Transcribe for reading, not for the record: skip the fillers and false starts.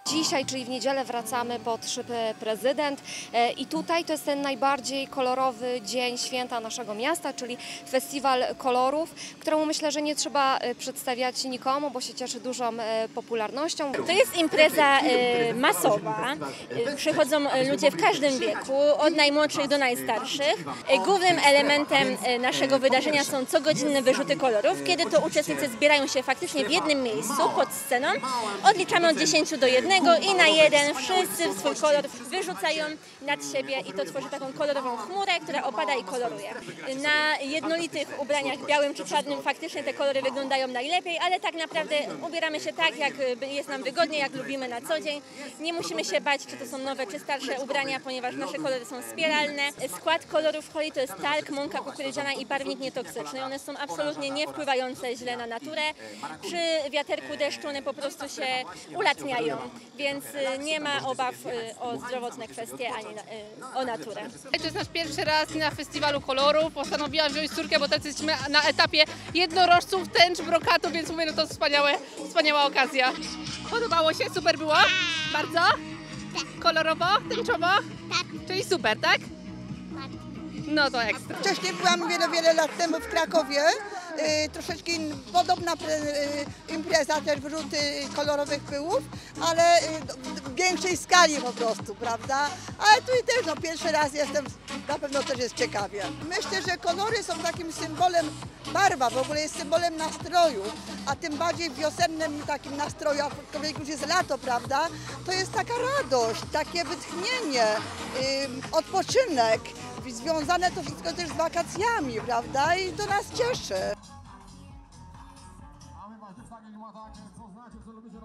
Dzisiaj, czyli w niedzielę, wracamy pod Szyby Prezydent i tutaj to jest ten najbardziej kolorowy dzień święta naszego miasta, czyli Festiwal Kolorów, któremu myślę, że nie trzeba przedstawiać nikomu, bo się cieszy dużą popularnością. To jest impreza masowa. Przychodzą ludzie w każdym wieku, od najmłodszych do najstarszych. Głównym elementem naszego wydarzenia są cogodzinne wyrzuty kolorów, kiedy to uczestnicy zbierają się faktycznie w jednym miejscu pod sceną. Odliczamy od 10 do 1 i na jeden wszyscy swój kolor wyrzucają nad siebie i to tworzy taką kolorową chmurę, która opada i koloruje. Na jednolitych ubraniach białym czy czarnym faktycznie te kolory wyglądają najlepiej, ale tak naprawdę ubieramy się tak, jak jest nam wygodnie, jak lubimy na co dzień. Nie musimy się bać, czy to są nowe, czy starsze ubrania, ponieważ nasze kolory są spiralne. Skład kolorów holi to jest talk, mąka kukurydziana i barwnik nietoksyczny. One są absolutnie nie wpływające źle na naturę. Przy wiaterku deszczu one po prostu się ulatniają, więc nie ma obaw o zdrowotne kwestie ani o naturę. To jest nasz pierwszy raz na Festiwalu Kolorów. Postanowiłam wziąć córkę, bo teraz jesteśmy na etapie jednorożców, tęcz, brokatu, więc mówię, no to wspaniała okazja. Podobało się? Super było? Bardzo? Tak. Kolorowo? Tęczowo? Tak. Czyli super, tak? No to ekstra. Wcześniej byłam wiele lat temu w Krakowie. Troszeczkę podobna impreza, też wyrzuty kolorowych pyłów, ale w większej skali po prostu, prawda? Ale tu i też pierwszy raz jestem, na pewno też jest ciekawie. Myślę, że kolory są takim symbolem, barwa w ogóle jest symbolem nastroju, a tym bardziej w wiosennym takim nastroju, a jak już jest lato, prawda? To jest taka radość, takie wytchnienie, odpoczynek. Związane to wszystko też z wakacjami, prawda? I to nas cieszy.